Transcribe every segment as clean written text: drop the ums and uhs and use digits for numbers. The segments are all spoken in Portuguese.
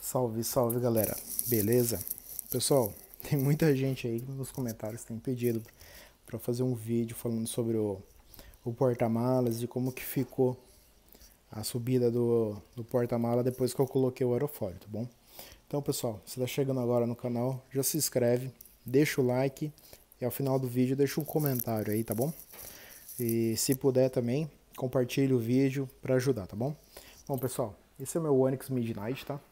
Salve, salve galera, beleza? Pessoal, tem muita gente aí nos comentários que tem pedido para fazer um vídeo falando sobre o porta-malas e como que ficou a subida do porta-mala depois que eu coloquei o aerofólio, tá bom? Então pessoal, se tá chegando agora no canal, já se inscreve, deixa o like e ao final do vídeo deixa um comentário aí, tá bom? E se puder também, compartilhe o vídeo para ajudar, tá bom? Bom pessoal, esse é o meu Onix Midnight, tá?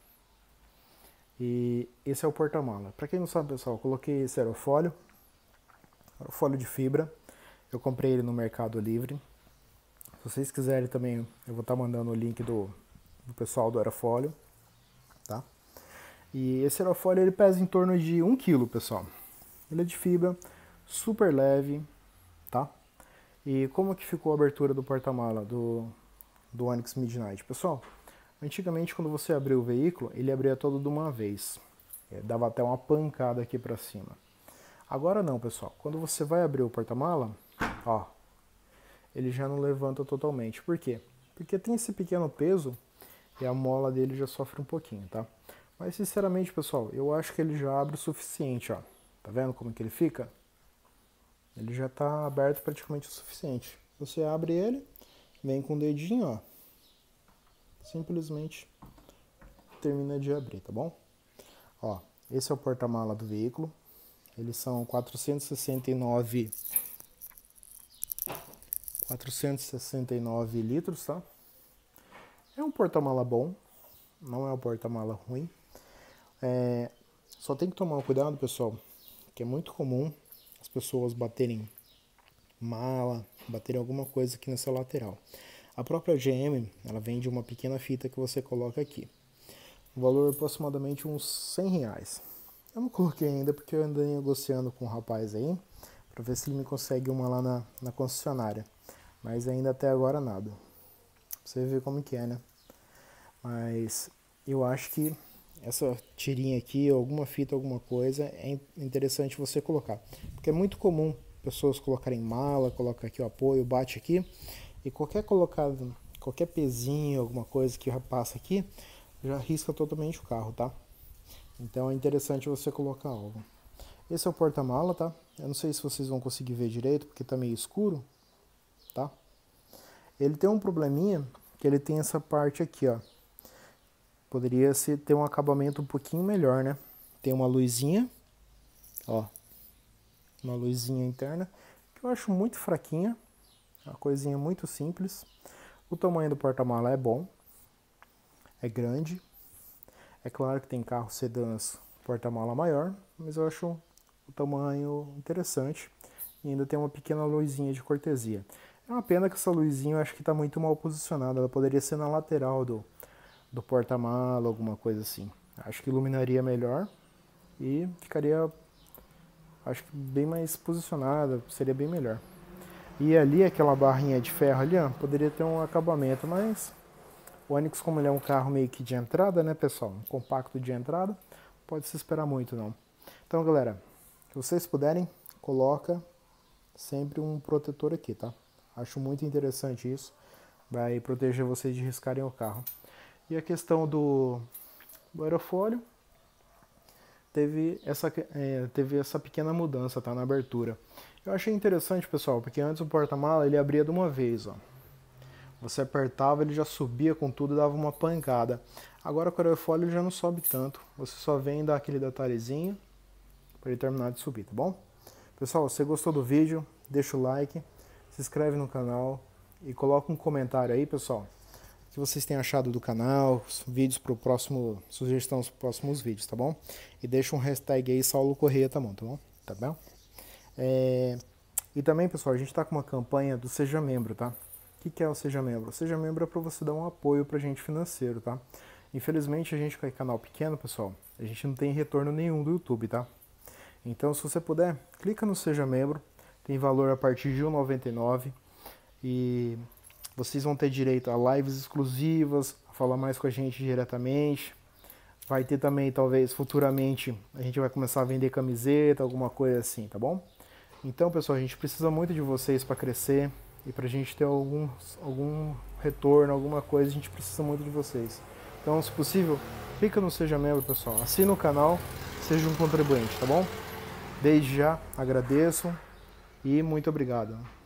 E esse é o porta-mala. Para quem não sabe, pessoal, eu coloquei esse aerofólio de fibra. Eu comprei ele no Mercado Livre. Se vocês quiserem também, eu vou estar mandando o link do pessoal do aerofólio, tá? E esse aerofólio ele pesa em torno de 1 kg, pessoal. Ele é de fibra, super leve, tá? E como que ficou a abertura do porta-mala do Onix Midnight, pessoal? Antigamente, quando você abria o veículo, ele abria todo de uma vez. Dava até uma pancada aqui para cima. Agora não, pessoal. Quando você vai abrir o porta-mala, ó, ele já não levanta totalmente. Por quê? Porque tem esse pequeno peso e a mola dele já sofre um pouquinho, tá? Mas, sinceramente, pessoal, eu acho que ele já abre o suficiente, ó. Tá vendo como que ele fica? Ele já tá aberto praticamente o suficiente. Você abre ele, vem com o dedinho, ó. Simplesmente termina de abrir, tá bom? Ó, esse é o porta-mala do veículo. Eles são 469 litros, tá? É um porta-mala bom, não é um porta-mala ruim. Só tem que tomar cuidado, pessoal, que é muito comum as pessoas baterem mala, baterem alguma coisa aqui nessa lateral. A própria GM, ela vende uma pequena fita que você coloca aqui. O valor é aproximadamente uns 100 reais. Eu não coloquei ainda porque eu andei negociando com um rapaz aí, para ver se ele me consegue uma lá na concessionária. Mas ainda até agora nada. Você vê como que é, né? Mas eu acho que essa tirinha aqui, alguma fita, alguma coisa, é interessante você colocar. Porque é muito comum pessoas colocarem mala, coloca aqui o apoio, bate aqui. E qualquer colocado, qualquer pezinho, alguma coisa que passa aqui, já risca totalmente o carro, tá? Então é interessante você colocar algo. Esse é o porta-mala, tá? Eu não sei se vocês vão conseguir ver direito, porque tá meio escuro, tá? Ele tem um probleminha, que ele tem essa parte aqui, ó. Poderia ter um acabamento um pouquinho melhor, né? Tem uma luzinha, ó. Uma luzinha interna, que eu acho muito fraquinha. Uma coisinha muito simples. O tamanho do porta-mala é bom. É grande. É claro que tem carros sedãs porta-mala maior, mas eu acho o tamanho interessante. E ainda tem uma pequena luzinha de cortesia. É uma pena que essa luzinha eu acho que está muito mal posicionada. Ela poderia ser na lateral do porta-mala, alguma coisa assim. Acho que iluminaria melhor e ficaria, acho que bem mais posicionada, seria bem melhor. E ali, aquela barrinha de ferro ali, ó, poderia ter um acabamento, mas o Onix, como ele é um carro meio que de entrada, né, pessoal? Um compacto de entrada, pode se esperar muito, não. Então, galera, se vocês puderem, coloca sempre um protetor aqui, tá? Acho muito interessante isso. Vai proteger vocês de riscarem o carro. E a questão do aerofólio, teve essa pequena mudança, tá, na abertura. Eu achei interessante, pessoal, porque antes o porta-mala ele abria de uma vez, ó. Você apertava, ele já subia com tudo e dava uma pancada. Agora com o aerofólio ele já não sobe tanto. Você só vem dar aquele detalhezinho para ele terminar de subir, tá bom? Pessoal, se você gostou do vídeo, deixa o like, se inscreve no canal e coloca um comentário aí, pessoal. O que vocês têm achado do canal, vídeos para o próximo, sugestão dos próximos vídeos, tá bom? E deixa um hashtag aí, Saulo Correia, tá bom? Tá bom? E também, pessoal, a gente está com uma campanha do Seja Membro, tá? O que é o Seja Membro? O Seja Membro é para você dar um apoio pra gente financeiro, tá? Infelizmente, a gente com canal pequeno, pessoal, a gente não tem retorno nenhum do YouTube, tá? Então, se você puder, clica no Seja Membro, tem valor a partir de R$ 1,99 e vocês vão ter direito a lives exclusivas, a falar mais com a gente diretamente. Vai ter também, talvez, futuramente, a gente vai começar a vender camiseta, alguma coisa assim, tá bom? Então, pessoal, a gente precisa muito de vocês para crescer e para a gente ter algum retorno, alguma coisa, a gente precisa muito de vocês. Então, se possível, clica no Seja Membro, pessoal. Assina o canal, seja um contribuinte, tá bom? Desde já, agradeço e muito obrigado.